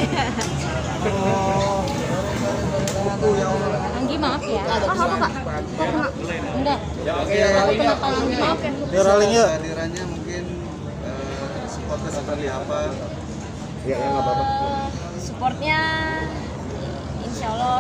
Anggi maaf ya. Apa Kak? Enggak. Maaf ya. Viralnya Kehadirannya mungkin supporter seperti apa? ya nggak apa-apa. Supportnya insya Allah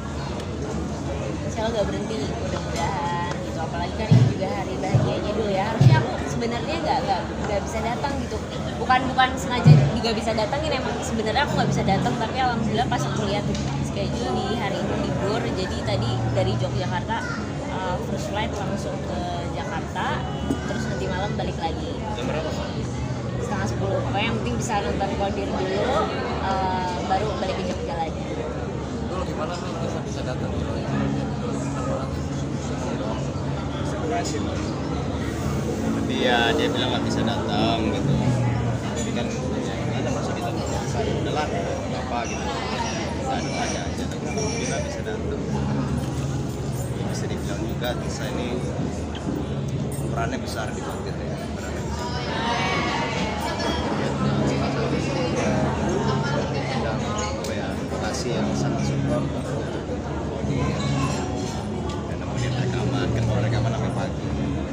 nggak berhenti, mudah-mudahan gitu. Apalagi kan ini juga hari bahagianya dulu ya. Harusnya aku sebenarnya nggak bisa datang gitu. Bukan sengaja juga bisa datang, ini emang sebenarnya aku nggak bisa datang, tapi alhamdulillah pas aku lihat schedule di hari ini libur, jadi tadi dari Yogyakarta first flight langsung ke Jakarta, terus nanti malam balik lagi. Jam berapa? 9:30. Pokoknya yang penting bisa nonton Kodir dulu, baru balik ke Jogja lagi. Dulu gimana nih bisa datang gitu? Tapi ya dia bilang nggak bisa datang gitu. Tapi kan ya ada masa kita saya udahlah apa gitu. Kita doanya aja kita bisa datang. Bisa dibilang juga saya ini perannya besar di Kodir ya. Perannya besar. Dan ya lokasi yang sangat support. Dan kemudian rekaman kan kalau rekaman sampai pagi.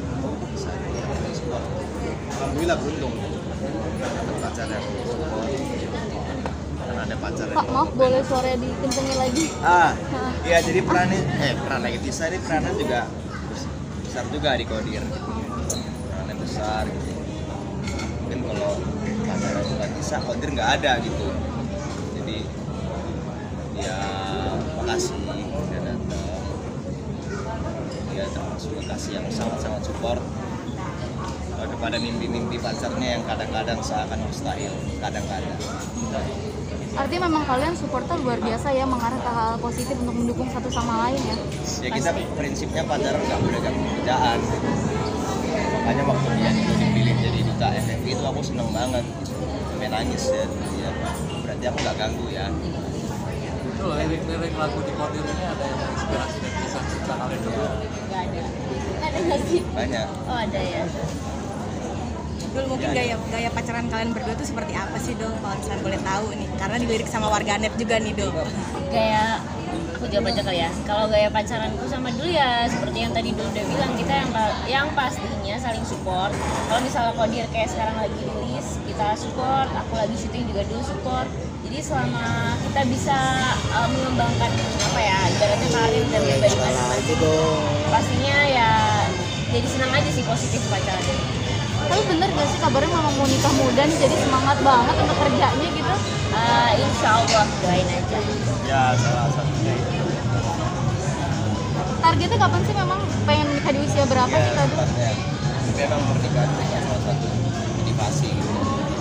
Alhamdulillah beruntung dapat pacar yang support, karena ada pacar yang Kak, maaf boleh suara dikencengin lagi? Iya jadi perannya lagi Tisa ini perannya juga besar juga di Kodir, perannya besar gitu. Mungkin kalau pacarnya bukan Tisa, Kodir nggak ada gitu. Jadi ya makasih udah datang. Dia termasuk lokasi yang sangat support kepada mimpi-mimpi pacarnya yang kadang-kadang seakan mustahil, kadang-kadang. Artinya memang kalian supporter luar biasa ya, mengarah ke hal positif untuk mendukung satu sama lain ya? Ya kita prinsipnya pacaran nggak boleh ganggu kerjaan. Makanya waktu dia dipilih jadi duta FFI itu aku seneng banget, sampai nangis ya. Ya berarti aku nggak ganggu ya. Itu lirik lagu di Kodir ini ada yang inspirasi dari kisah cinta kalian berdua? Nggak ada. Ada nggak sih? Banyak. Oh ada ya. Dul, mungkin gaya pacaran kalian berdua tuh seperti apa sih Dul, kalau misalnya boleh tahu nih, karena dilirik sama warganet juga nih Dul. Gaya, aku jawab aja kali ya. Kalau gaya pacaranku sama dulu ya seperti yang tadi dulu udah bilang, kita yang pastinya saling support. Kalau misalnya Kodir kayak sekarang lagi rilis, kita support. Aku lagi syuting juga dulu support. Jadi selama kita bisa mengembangkan apa ya, ibaratnya karir dan pribadi masing-masing, pastinya ya jadi senang aja sih, positif pacaran. Tapi bener gak sih kabarnya mama mau nikah muda nih, jadi semangat banget untuk kerjanya gitu? Insya Allah, doain aja. Ya salah satunya itu. Targetnya kapan sih memang pengen nikah di usia berapa Ya, sih tadi? memang pernikahan itu kan salah satu motivasi gitu.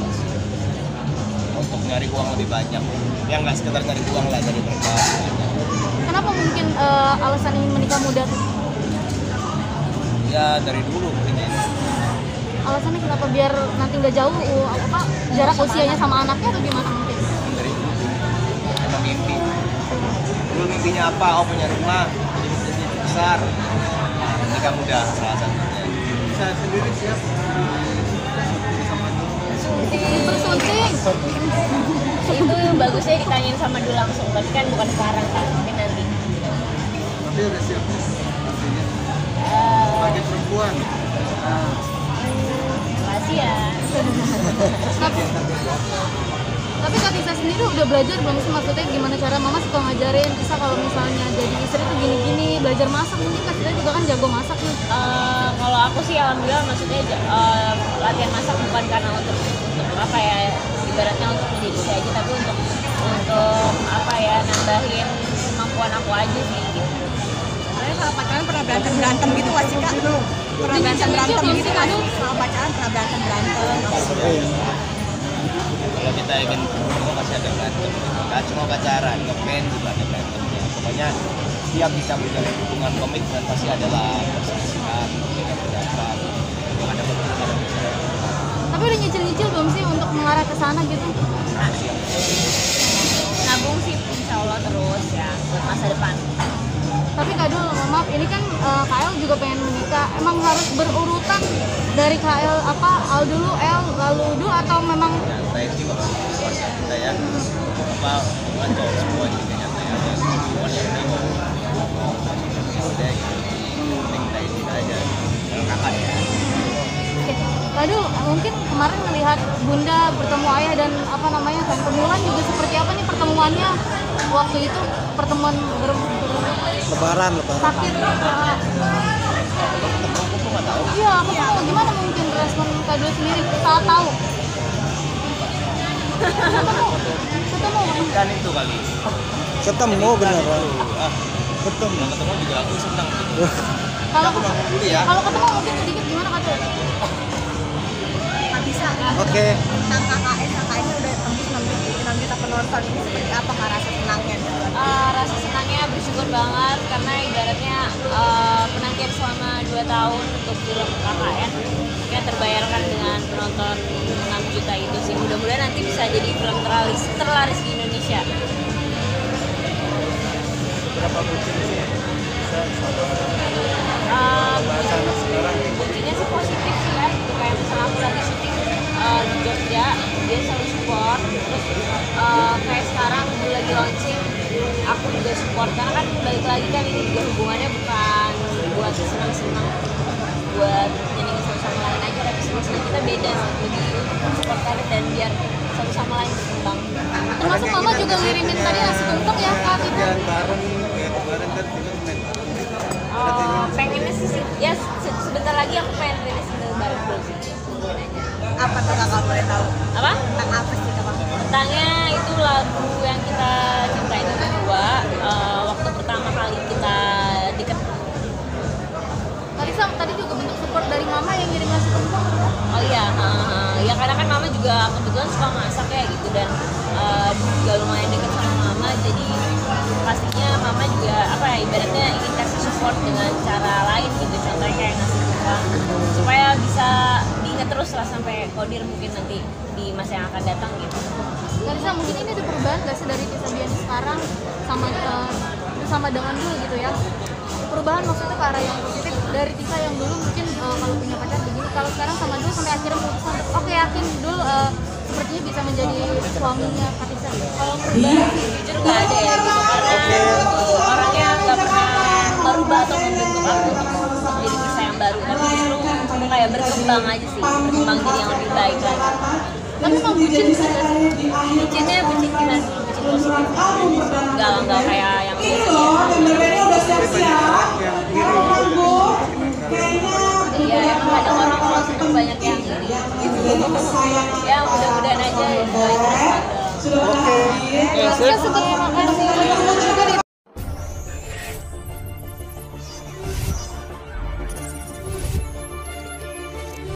Untuk nyari uang lebih banyak. Ya nggak sekedar nyari uang lah, dari berkah. Kenapa mungkin alasan ingin menikah muda? Ya dari dulu ini. Alasannya kenapa? Biar nanti nggak jauh apa jarak usianya sama anaknya atau gimana mungkin? Dari dulu emang mimpi. Dulu mimpinya apa? Oh punya rumah jadi besar, nikah muda salah satunya. Saya sendiri siap Bersunting. Itu bagusnya ditanyain sama dulu langsung, tapi kan bukan sekarang kan, mungkin nanti. tapi udah siap pastinya sebagai perempuan. Makasih ya. Tapi Kak Tisa sendiri udah belajar belum sih, maksudnya gimana cara mama suka ngajarin Tisa kalau misalnya jadi istri tuh gini-gini, belajar masak, mungkin Kak Tisa juga kan jago masak nih. Kalau aku sih alhamdulillah, maksudnya latihan masak bukan karena untuk apa ya, ibaratnya untuk menjadi istri aja, tapi untuk apa ya, nambahin kemampuan aku aja sih gitu. Kalian sama pacaran pernah berantem gitu gak sih Kak? Pernah berantem gitu kan? Sama pacaran pernah berantem? Kalau kita ingin bertemu pasti ada berantem. Gak cuma pacaran, ngeband juga ada berantemnya. Pokoknya setiap kita menjalin hubungan komitmen pasti adalah perselisihan, perbedaan pendapat, ada pertentangan. Tapi udah nyicil-nyicil belum sih untuk mengarah ke sana gitu? Nabung sih insya Allah terus ya buat masa depan. Tapi Kak Dul, maaf ini kan KL juga pengen menikah. Emang harus berurutan dari KL apa? Al dulu, L lalu Du, atau memang Santai sih kalau keluarga kita ya. apa hubungan cowok semua jadi kayak nyantai aja hubungan yang ini mau udah gitu penting kita aja kalau kakak ya. Aduh, mungkin kemarin melihat Bunda bertemu ayah dan apa namanya kan pertemuan juga seperti apa nih pertemuannya waktu itu pertemuan Lebaran. sakit. Aku nggak tahu. Iya, aku tahu gimana mungkin respon Kak Dul sendiri saat tahu. Ketemu. Kan itu kali. Ketemu beneran. Ketemu juga aku senang. Kalau Aku bangun dulu ya. kalau ketemu mungkin sedikit gimana Kak Dul? Nggak bisa kan? Oke. Tentang KKN udah tembus 6 juta penonton ini seperti apa Kak rasa senangnya? Rasa senangnya bersyukur banget karena ibaratnya penantian selama 2 tahun untuk film KKN ya terbayarkan dengan penonton 6 juta itu sih. Mudah-mudahan nanti bisa jadi film terlaris di Indonesia. Berapa bucin sih? Bucinnya sih positif sih ya. Kayak misalnya aku lagi syuting di Jogja, dia selalu support. Terus kayak sekarang gue lagi launching, aku juga support karena kan balik lagi kan ini juga hubungannya bukan buat senang-senang, buat nyenengin satu sama lain aja, tapi senang-senang kita beda sih, lebih support karir dan biar satu sama lain berkembang. Termasuk Mama juga ngirimin tadi nasi tumpeng ya Kak itu. Bareng kayak kemarin kan film main. Pengennya sih ya sebentar lagi aku pengen rilis bareng dulu sih. Apa tuh Kakak boleh tahu? Apa? Tentang apa sih Kakak? Tentangnya itu lagu yang kita cintain berdua waktu pertama kali kita deket. Tadi juga bentuk support dari Mama yang ngirim nasi tumpeng. Oh iya, ya karena kan Mama juga kebetulan suka masak ya gitu dan juga lumayan deket sama Mama, jadi pastinya Mama juga apa ya ibaratnya ingin kasih support dengan cara lain gitu, contohnya kayak ngasih tumpeng supaya bisa diingat terus lah sampai Kodir mungkin nanti di masa yang akan datang gitu. Karisa mungkin ini ada perubahan gak sih dari Tisa Biani sekarang sama dengan dulu gitu ya? Perubahan maksudnya ke arah yang positif dari Tisa yang dulu mungkin kalau punya pacar begini, kalau sekarang sama dulu sampai akhirnya memutuskan untuk oke yakin dulu sepertinya bisa menjadi suaminya Kak Tisa. Kalau perubahan sih jujur nggak ada ya gitu karena orangnya nggak pernah merubah atau membentuk aku untuk jadi Tisa yang baru, tapi justru kayak berkembang aja sih, berkembang jadi yang lebih baik lagi. Tapi memang bucin bisa gak sih? Bucinnya bucin kita dulu, bucin positif, nggak kayak yang biasa. Iya, emang ada orang kalau seneng banyak yang iri gitu. Ya mudah-mudahan aja ya, terus ada. Oke. Kita sebut